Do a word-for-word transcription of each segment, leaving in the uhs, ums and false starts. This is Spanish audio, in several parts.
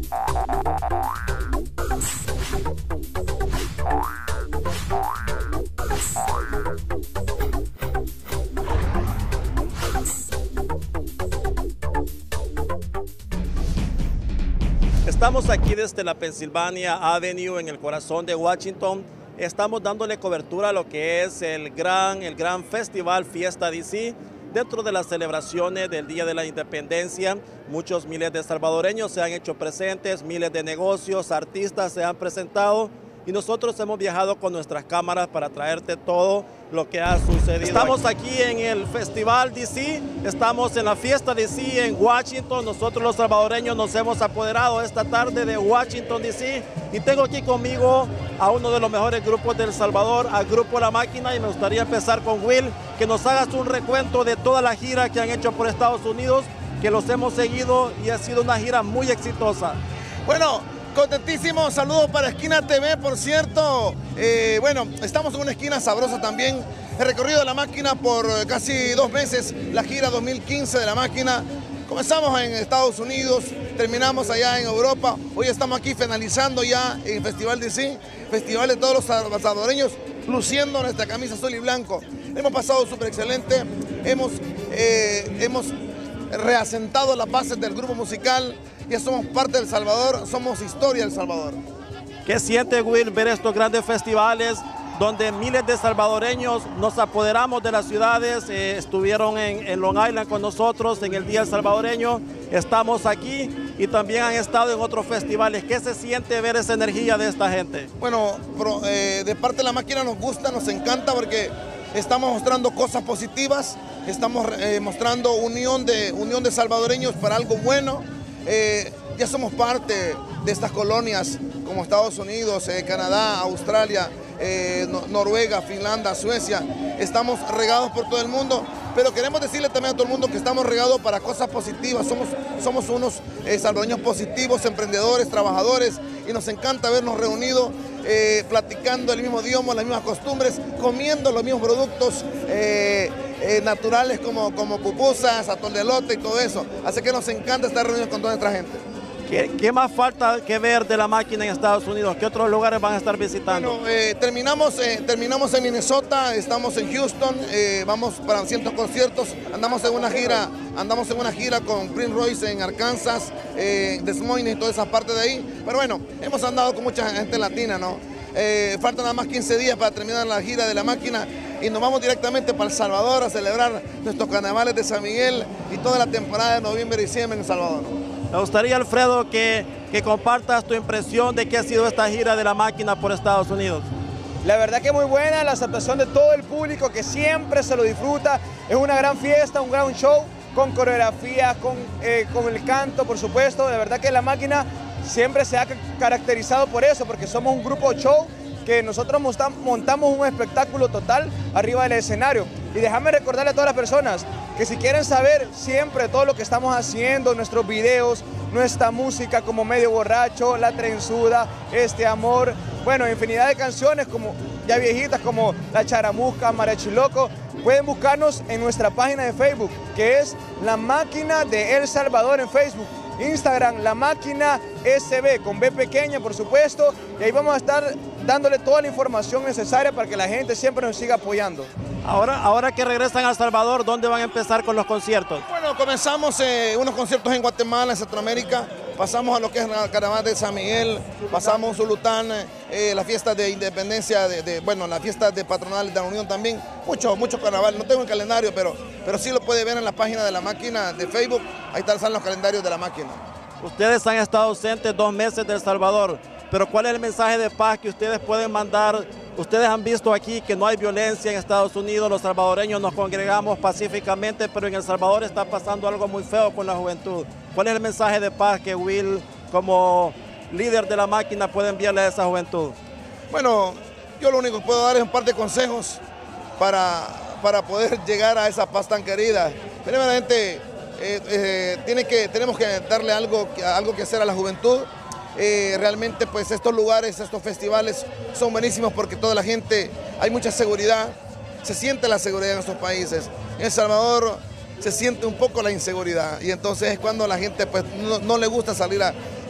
Estamos aquí desde la Pennsylvania Avenue en el corazón de Washington. Estamos dándole cobertura a lo que es el gran, el gran festival Fiesta D C. Dentro de las celebraciones del Día de la Independencia, muchos miles de salvadoreños se han hecho presentes, miles de negocios, artistas se han presentado y nosotros hemos viajado con nuestras cámaras para traerte todo lo que ha sucedido. Estamos aquí en el Festival D C, estamos en la Fiesta D C en Washington. Nosotros los salvadoreños nos hemos apoderado esta tarde de Washington D C y tengo aquí conmigo a uno de los mejores grupos de El Salvador, al Grupo La Máquina, y me gustaría empezar con Will, que nos hagas un recuento de toda la gira que han hecho por Estados Unidos, que los hemos seguido y ha sido una gira muy exitosa. Bueno, contentísimo, saludos para Esquina T V, por cierto. Eh, bueno, estamos en una esquina sabrosa también. He recorrido La Máquina por casi dos meses, la gira dos mil quince de La Máquina. Comenzamos en Estados Unidos, terminamos allá en Europa. Hoy estamos aquí finalizando ya en Festival D C, Festival de todos los salvadoreños, luciendo nuestra camisa azul y blanco. Hemos pasado súper excelente, hemos, eh, hemos reasentado las bases del grupo musical. Ya somos parte del Salvador, somos historia del Salvador. ¿Qué siente, Will, ver estos grandes festivales donde miles de salvadoreños nos apoderamos de las ciudades? Eh, estuvieron en, en Long Island con nosotros en el Día del Salvadoreño, estamos aquí y también han estado en otros festivales. ¿Qué se siente ver esa energía de esta gente? Bueno, pro, eh, de parte de La Máquina nos gusta, nos encanta porque estamos mostrando cosas positivas, estamos eh, mostrando unión de, unión de salvadoreños para algo bueno. Eh, ya somos parte de estas colonias como Estados Unidos, eh, Canadá, Australia, eh, no, Noruega, Finlandia, Suecia. Estamos regados por todo el mundo, pero queremos decirle también a todo el mundo que estamos regados para cosas positivas. Somos, somos unos eh, salvadoreños positivos, emprendedores, trabajadores, y nos encanta vernos reunidos, eh, platicando el mismo idioma, las mismas costumbres, comiendo los mismos productos eh, Eh, naturales como, como pupusas, atol de elote y todo eso. Así que nos encanta estar reunidos con toda nuestra gente. ¿Qué, ¿Qué más falta que ver de La Máquina en Estados Unidos? ¿Qué otros lugares van a estar visitando? Bueno, eh, terminamos, eh, terminamos en Minnesota, estamos en Houston, eh, vamos para cientos conciertos, andamos en una gira, andamos en una gira con Prince Royce en Arkansas, eh, Des Moines y toda esa parte de ahí. Pero bueno, hemos andado con mucha gente latina, ¿no? Eh, faltan nada más quince días para terminar la gira de La Máquina y nos vamos directamente para El Salvador a celebrar nuestros carnavales de San Miguel y toda la temporada de noviembre y diciembre en El Salvador. Me gustaría, Alfredo, que, que compartas tu impresión de qué ha sido esta gira de La Máquina por Estados Unidos. La verdad que muy buena, la aceptación de todo el público que siempre se lo disfruta. Es una gran fiesta, un gran show con coreografía, con, eh, con el canto, por supuesto. De verdad que La Máquina siempre se ha caracterizado por eso, porque somos un grupo show que nosotros montamos un espectáculo total arriba del escenario. Y déjame recordarle a todas las personas que si quieren saber siempre todo lo que estamos haciendo, nuestros videos, nuestra música como Medio Borracho, La Trenzuda, Este Amor, bueno, infinidad de canciones como ya viejitas como La Charamusca, Mariachi Loco, pueden buscarnos en nuestra página de Facebook, que es La Máquina de El Salvador en Facebook. Instagram, La Máquina S B, con B pequeña, por supuesto, y ahí vamos a estar dándole toda la información necesaria para que la gente siempre nos siga apoyando. Ahora, ahora que regresan a El Salvador, ¿dónde van a empezar con los conciertos? Bueno, comenzamos eh, unos conciertos en Guatemala, en Centroamérica, pasamos a lo que es el Carnaval de San Miguel, pasamos Zulután, eh, la fiesta de independencia, de, de, bueno, la fiesta de patronales de la Unión también, mucho, mucho carnaval, no tengo el calendario, pero, pero sí lo puede ver en la página de La Máquina de Facebook, ahí están los calendarios de La Máquina. Ustedes han estado ausentes dos meses de El Salvador, pero ¿cuál es el mensaje de paz que ustedes pueden mandar? Ustedes han visto aquí que no hay violencia en Estados Unidos, los salvadoreños nos congregamos pacíficamente, pero en El Salvador está pasando algo muy feo con la juventud. ¿Cuál es el mensaje de paz que Will, como líder de La Máquina, puede enviarle a esa juventud? Bueno, yo lo único que puedo dar es un par de consejos para, para poder llegar a esa paz tan querida. Primeramente, eh, eh, tiene que, tenemos que darle algo, algo que hacer a la juventud. Eh, realmente pues estos lugares, estos festivales son buenísimos porque toda la gente, hay mucha seguridad, se siente la seguridad en estos países. En El Salvador se siente un poco la inseguridad y entonces es cuando la gente pues no, no le gusta salir a,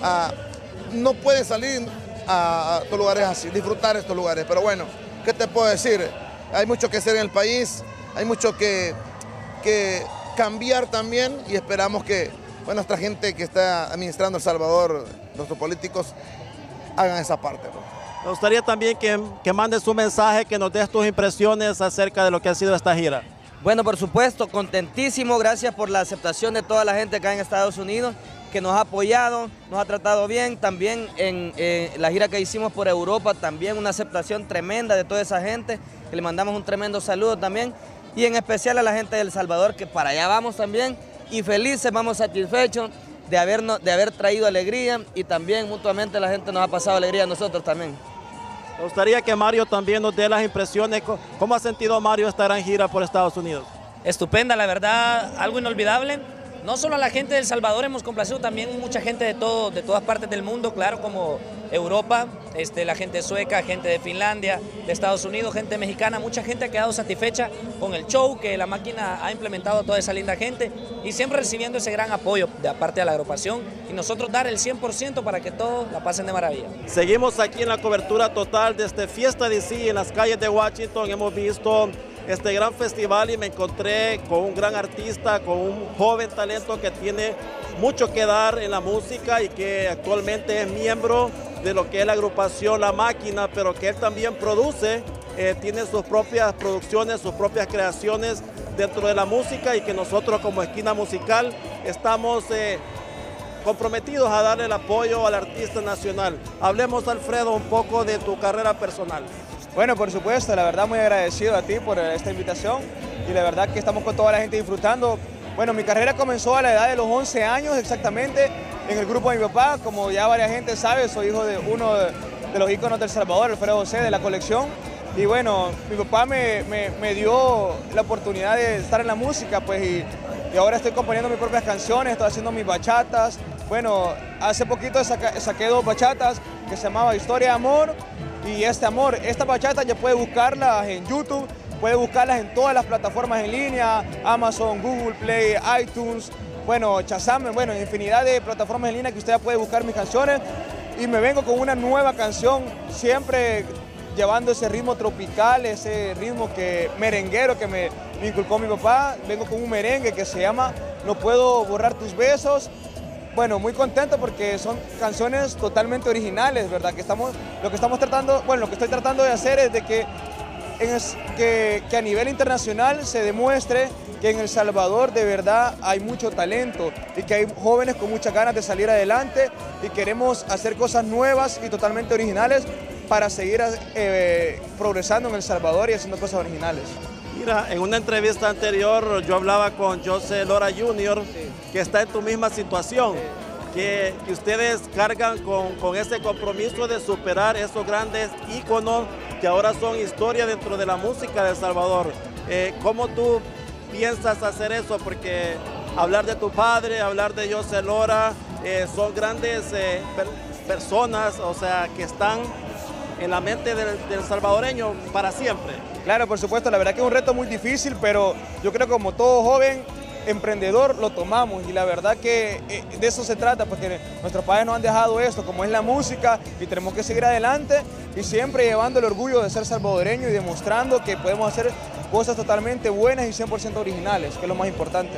a, no puede salir a, a estos lugares así, disfrutar estos lugares. Pero bueno, ¿qué te puedo decir? Hay mucho que hacer en el país, hay mucho que, que cambiar también y esperamos que bueno, nuestra gente que está administrando El Salvador, nuestros políticos, hagan esa parte, ¿no? Me gustaría también que, que mandes un mensaje, que nos des tus impresiones acerca de lo que ha sido esta gira. Bueno, por supuesto, contentísimo, gracias por la aceptación de toda la gente acá en Estados Unidos, que nos ha apoyado, nos ha tratado bien, también en eh, la gira que hicimos por Europa, también una aceptación tremenda de toda esa gente, que le mandamos un tremendo saludo también, y en especial a la gente de El Salvador, que para allá vamos también, y felices, vamos satisfechos de, habernos, de haber traído alegría, y también mutuamente la gente nos ha pasado alegría a nosotros también. Me gustaría que Mario también nos dé las impresiones. ¿Cómo ha sentido Mario esta gran gira por Estados Unidos? Estupenda, la verdad, algo inolvidable. No solo a la gente de El Salvador hemos complacido, también mucha gente de, todo, de todas partes del mundo, claro, como Europa, este, la gente sueca, gente de Finlandia, de Estados Unidos, gente mexicana. Mucha gente ha quedado satisfecha con el show que la máquina ha implementado a toda esa linda gente y siempre recibiendo ese gran apoyo de aparte de la agrupación y nosotros dar el cien por ciento para que todos la pasen de maravilla. Seguimos aquí en la cobertura total de este Fiesta D C en las calles de Washington. Hemos visto este gran festival y me encontré con un gran artista, con un joven talento que tiene mucho que dar en la música y que actualmente es miembro de lo que es la agrupación La Máquina, pero que él también produce, eh, tiene sus propias producciones, sus propias creaciones dentro de la música y que nosotros como Esquina Musical estamos eh, comprometidos a darle el apoyo al artista nacional. Hablemos, Alfredo, un poco de tu carrera personal. Bueno, por supuesto, la verdad muy agradecido a ti por esta invitación y la verdad que estamos con toda la gente disfrutando. Bueno, mi carrera comenzó a la edad de los once años exactamente en el grupo de mi papá. Como ya varias gente sabe, soy hijo de uno de, de los íconos del Salvador, Alfredo José, de la colección. Y bueno, mi papá me, me, me dio la oportunidad de estar en la música, pues, y, y ahora estoy componiendo mis propias canciones, estoy haciendo mis bachatas. Bueno, hace poquito saca, saqué dos bachatas que se llamaba Historia de Amor y Este Amor. Esta bachata ya puede buscarlas en YouTube, puede buscarlas en todas las plataformas en línea, Amazon, Google Play, iTunes, bueno, Shazam, bueno, infinidad de plataformas en línea que usted puede buscar mis canciones. Y me vengo con una nueva canción, siempre llevando ese ritmo tropical, ese ritmo que, merenguero que me, me inculcó mi papá. Vengo con un merengue que se llama No Puedo Borrar Tus Besos. Bueno, muy contento porque son canciones totalmente originales, ¿verdad? Que estamos, lo que estamos tratando, bueno, lo que estoy tratando de hacer es de que, en es, que, que a nivel internacional se demuestre que en El Salvador de verdad hay mucho talento y que hay jóvenes con muchas ganas de salir adelante y queremos hacer cosas nuevas y totalmente originales para seguir eh, progresando en El Salvador y haciendo cosas originales. Mira, en una entrevista anterior yo hablaba con José Lora junior, sí, que está en tu misma situación, sí, que, que ustedes cargan con, con ese compromiso de superar esos grandes íconos que ahora son historia dentro de la música de El Salvador. Eh, ¿Cómo tú piensas hacer eso? Porque hablar de tu padre, hablar de José Lora, eh, son grandes eh, per personas, o sea, que están en la mente del, del salvadoreño para siempre. Claro, por supuesto, la verdad que es un reto muy difícil, pero yo creo que como todo joven emprendedor lo tomamos y la verdad que de eso se trata, porque nuestros padres nos han dejado esto, como es la música, y tenemos que seguir adelante y siempre llevando el orgullo de ser salvadoreño y demostrando que podemos hacer cosas totalmente buenas y cien por ciento originales, que es lo más importante.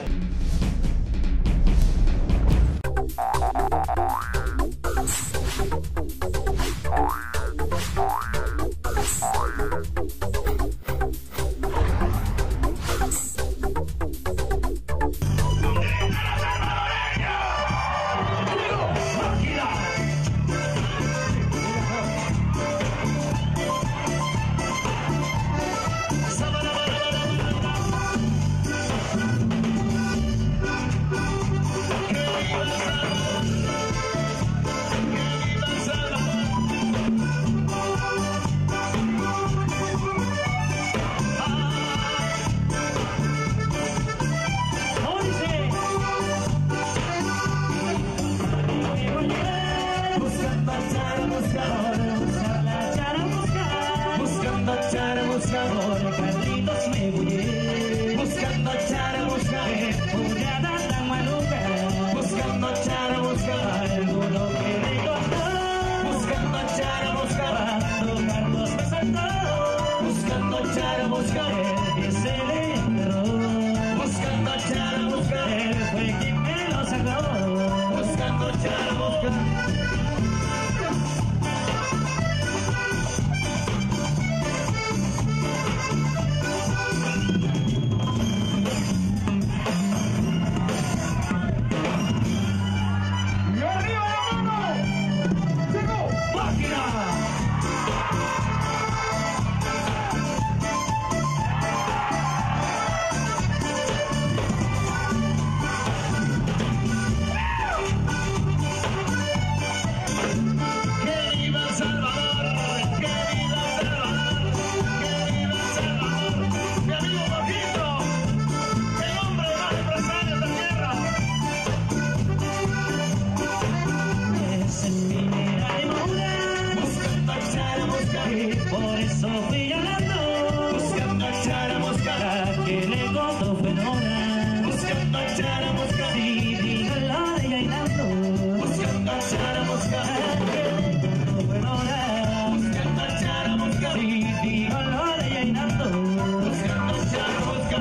eso fui llorando, buscando a Chara Mosca, que le contó fue Nora, buscando a Chara Mosca, sí, dijo lo de Yainando, buscando a Chara Mosca, que le contó fue Nora, buscando a Chara Mosca, sí, dijo lo de Yainando, buscando a Chara Mosca.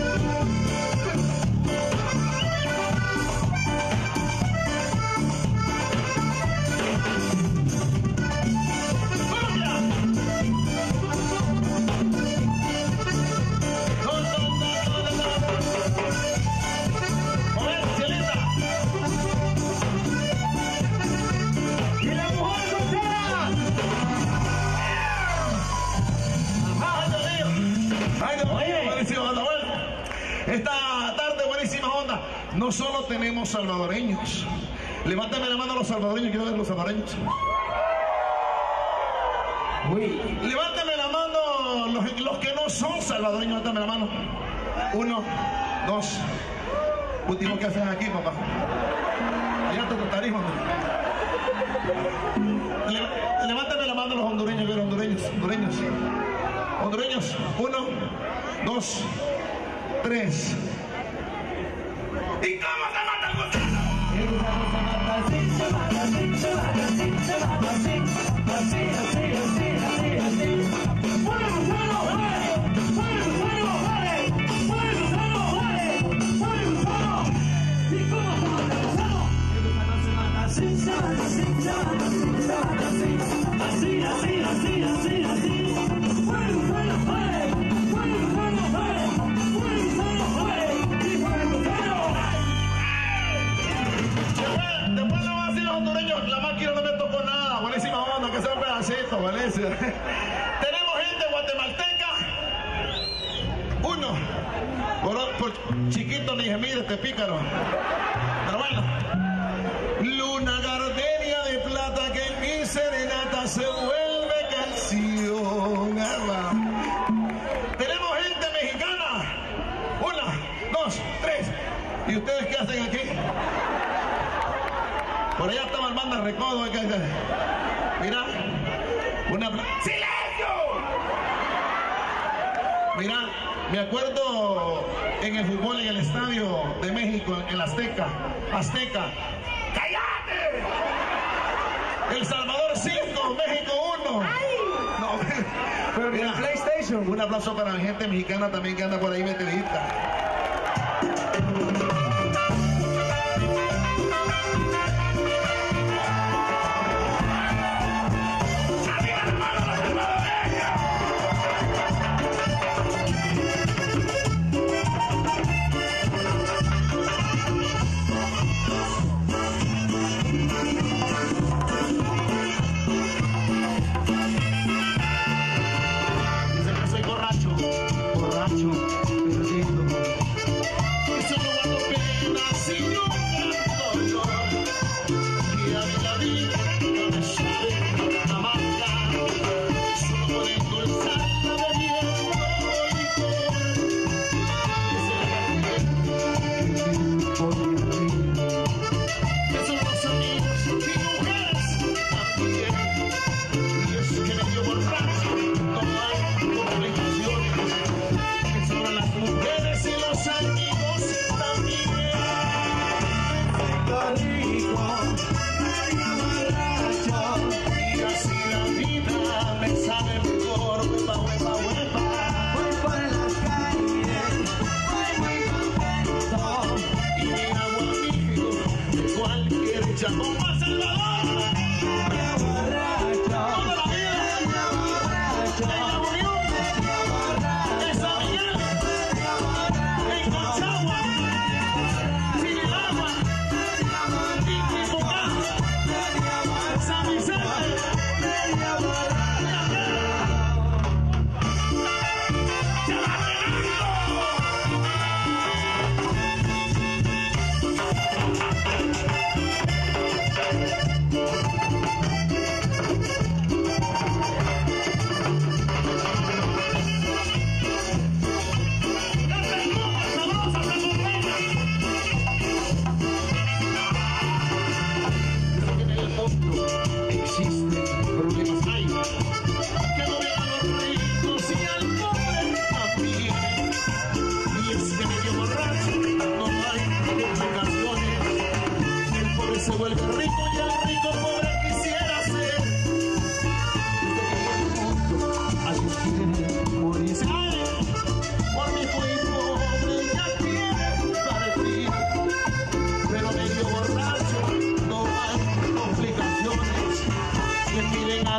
Esta tarde buenísima onda. No solo tenemos salvadoreños. Levántame la mano a los salvadoreños. Quiero ver los salvadoreños. Uy. Levántame la mano los, los que no son salvadoreños. Levántame la mano. Uno, dos. Último que haces aquí, papá. Allá está tu tarifa. Le, levántame la mano a los hondureños. Quiero hondureños. Hondureños. Hondureños. Uno, dos, tres. ¿Y cómo se mata el gusano? El gusano se mata así, se mata así, se mata así, se mata así, así, así, así, así, así. ¡Fuera el gusano, vale! ¡Fuera el gusano, vale! ¡Fuera el gusano, vale! ¡Fuera el gusano! ¿Y cómo se mata el gusano? El gusano se mata así, se mata así, se mata así, se mata así, así, así, así, así, así. ¡Fuera el gusano, vale! ¡Fuera el gusano, vale! ¡Fuera el gusano, vale! ¡Y fuera el gusano! Después le voy a decir a los hondureños, la máquina no me tocó nada, buenísima onda, que sea un pedacito, buenísimo. Tenemos gente guatemalteca. Uno, por, por chiquito ni dije, mire este pícaro. Pero bueno. Luna gardenia de plata que en mi serenata se vuelve canción. Tenemos gente mexicana. Una, dos, tres. ¿Y ustedes qué hacen aquí? Por allá estaba el banda recodo. Mira, una... ¡Silencio! Mira, me acuerdo en el fútbol en el estadio de México, en el Azteca. Azteca. ¡Cállate! El Salvador cinco, México uno. No, pero mira, PlayStation. Un aplauso para la gente mexicana también que anda por ahí metidita.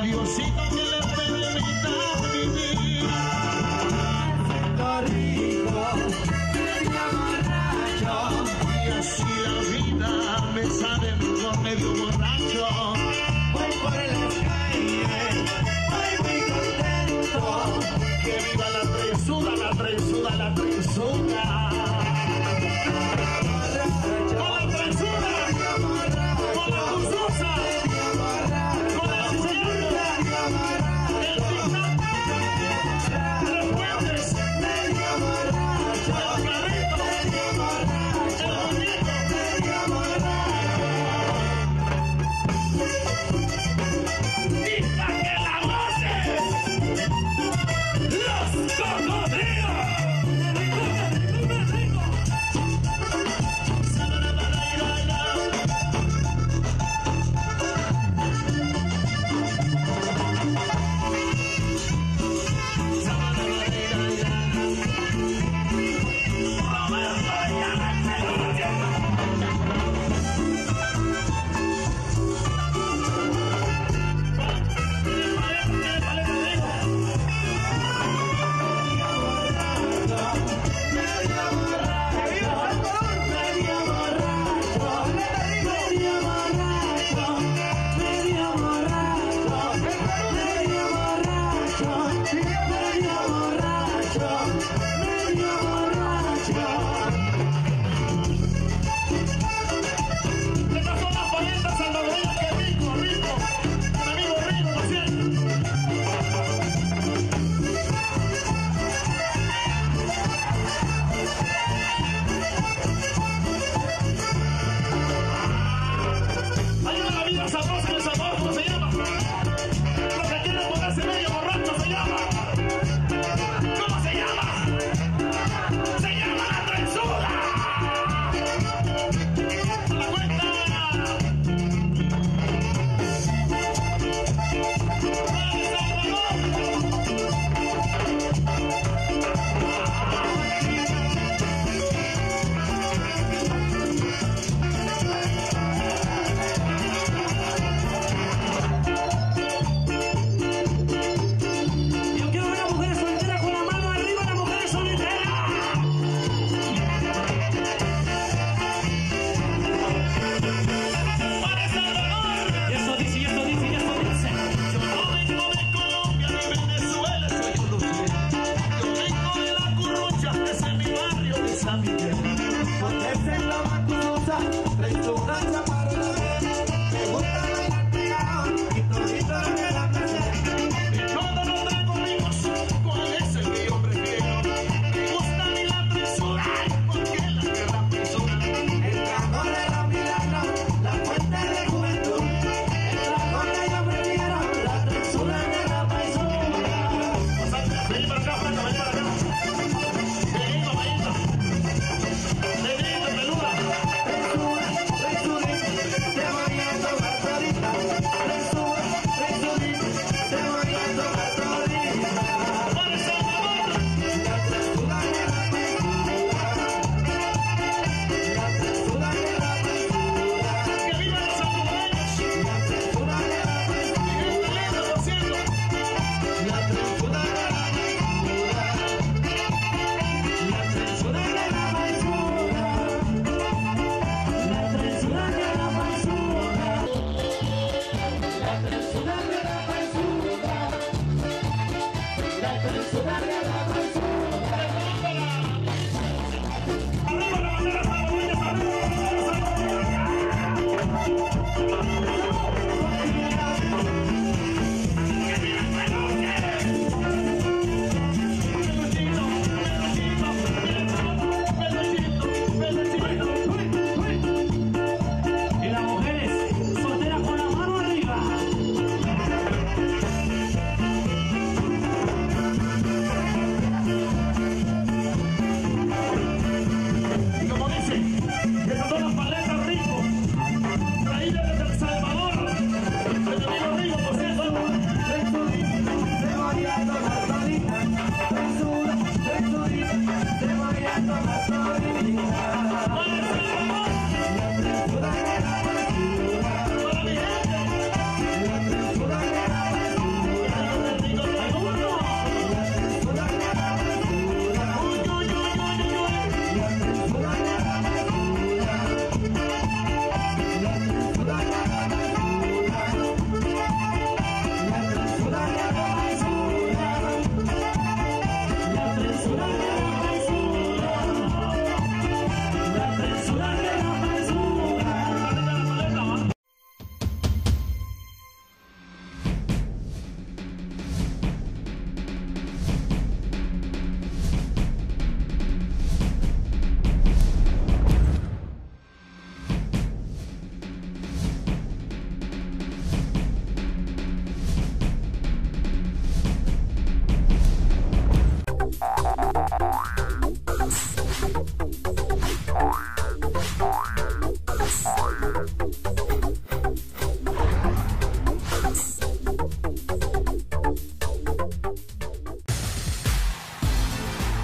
Diosito que le permita vivir. Rico, medio borracho, y así la vida me sabe mejor medio borracho. Voy por las calles, voy muy contento. Que viva la tresuda, la tresuda, la tresuda. Con la tresuda, con la justosa, con la justosa.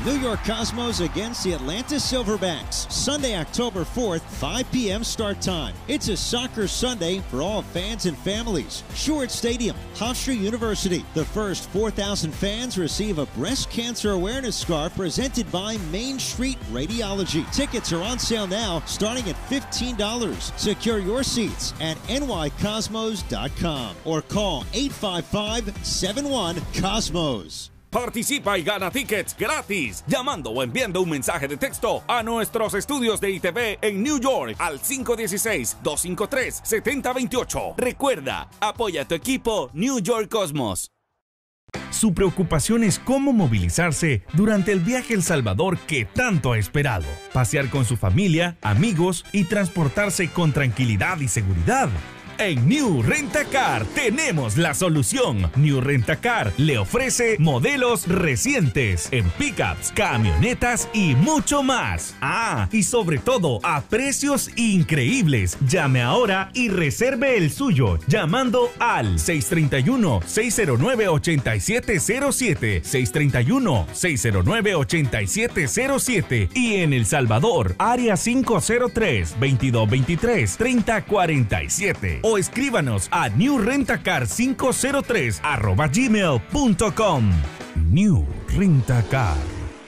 New York Cosmos against the Atlanta Silverbacks. Sunday, October fourth, five p m start time. It's a soccer Sunday for all fans and families. Schuert Stadium, Hofstra University. The first four thousand fans receive a breast cancer awareness scarf presented by Main Street Radiology. Tickets are on sale now, starting at fifteen dollars. Secure your seats at N Y cosmos dot com or call eight five five, seven one, COSMOS. Participa y gana tickets gratis llamando o enviando un mensaje de texto a nuestros estudios de I T V en New York al cinco uno seis, dos cinco tres, siete cero dos ocho. Recuerda, apoya a tu equipo New York Cosmos. Su preocupación es cómo movilizarse durante el viaje a El Salvador que tanto ha esperado. Pasear con su familia, amigos y transportarse con tranquilidad y seguridad. En New Rent-A-Car tenemos la solución. New Rent-A-Car le ofrece modelos recientes en pickups, camionetas y mucho más. Ah, y sobre todo a precios increíbles. Llame ahora y reserve el suyo llamando al seis tres uno, seis cero nueve, ocho siete cero siete, seis tres uno, seis cero nueve, ocho siete cero siete y en El Salvador, área cinco cero tres, veintidós veintitrés, treinta cuarenta y siete. O escríbanos a new rentacar cinco cero tres arroba gmail punto com. New Rent-A-Car.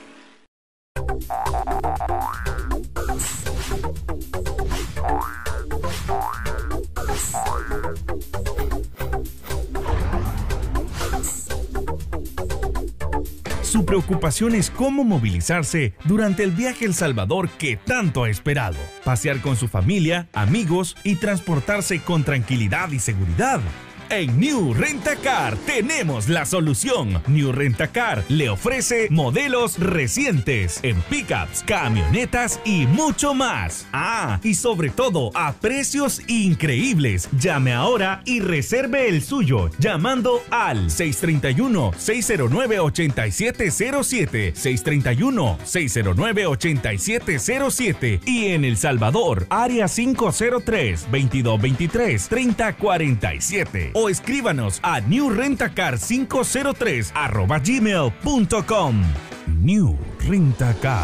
Su preocupación es cómo movilizarse durante el viaje a El Salvador que tanto ha esperado. Pasear con su familia, amigos y transportarse con tranquilidad y seguridad. En New Rent-A-Car tenemos la solución. New Rent-A-Car le ofrece modelos recientes en pickups, camionetas y mucho más. Ah, y sobre todo a precios increíbles. Llame ahora y reserve el suyo llamando al seis tres uno, seis cero nueve, ocho siete cero siete, seis tres uno, seis cero nueve, ocho siete cero siete y en El Salvador, área cinco cero tres, veintidós veintitrés, treinta cuarenta y siete. O escríbanos a new rentacar cinco cero tres arroba gmail punto com. New Rent-A-Car.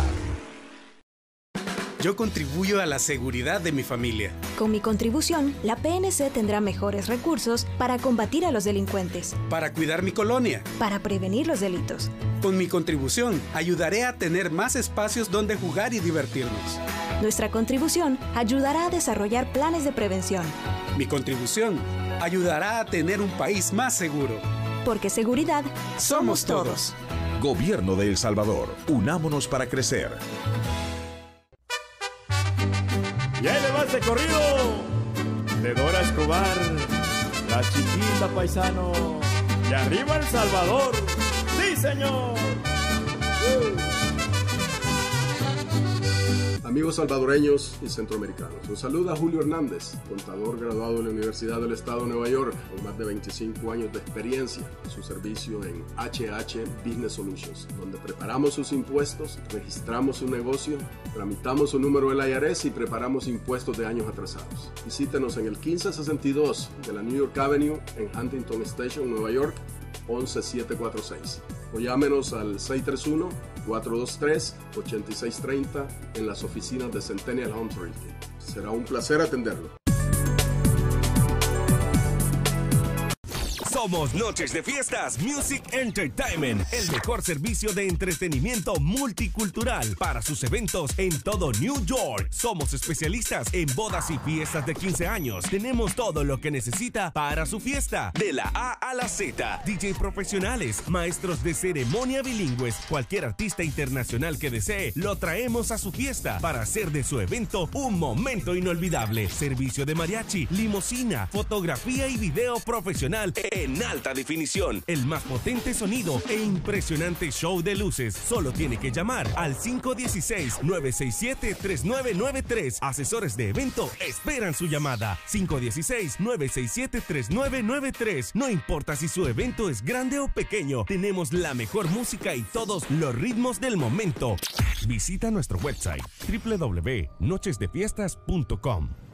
Yo contribuyo a la seguridad de mi familia. Con mi contribución, la P N C tendrá mejores recursos para combatir a los delincuentes, Para cuidar mi colonia. para prevenir los delitos. Con mi contribución, ayudaré a tener más espacios donde jugar y divertirnos. Nuestra contribución ayudará a desarrollar planes de prevención, Mi contribución ayudará a tener un país más seguro. porque seguridad Somos todos. Gobierno de El Salvador. Unámonos para crecer. Y ahí le va ese corrido de Dora Escobar, la chiquita paisano. Y arriba El Salvador. ¡Sí, señor! ¡Uh! Amigos salvadoreños y centroamericanos, los saluda Julio Hernández, contador graduado en la Universidad del Estado de Nueva York, con más de veinticinco años de experiencia en su servicio en H H Business Solutions, donde preparamos sus impuestos, registramos su negocio, tramitamos su número del I R S y preparamos impuestos de años atrasados. Visítenos en el quince sesenta y dos de la New York Avenue en Huntington Station, Nueva York, once siete cuatro seis. O llámenos al seis tres uno, cuatro dos tres, ocho seis tres cero en las oficinas de Centennial Home Realty. Será un placer atenderlo. Somos Noches de Fiestas Music Entertainment, el mejor servicio de entretenimiento multicultural para sus eventos en todo New York. Somos especialistas en bodas y fiestas de quince años. Tenemos todo lo que necesita para su fiesta, de la A a la Z. D J profesionales, maestros de ceremonia bilingües, cualquier artista internacional que desee, lo traemos a su fiesta para hacer de su evento un momento inolvidable. Servicio de mariachi, limusina, fotografía y video profesional en alta definición, el más potente sonido e impresionante show de luces. Solo tiene que llamar al cinco uno seis, nueve seis siete, tres nueve nueve tres. Asesores de evento esperan su llamada. cinco uno seis, nueve seis siete, tres nueve nueve tres. No importa si su evento es grande o pequeño, tenemos la mejor música y todos los ritmos del momento. Visita nuestro website doble u doble u doble u punto noches de fiestas punto com.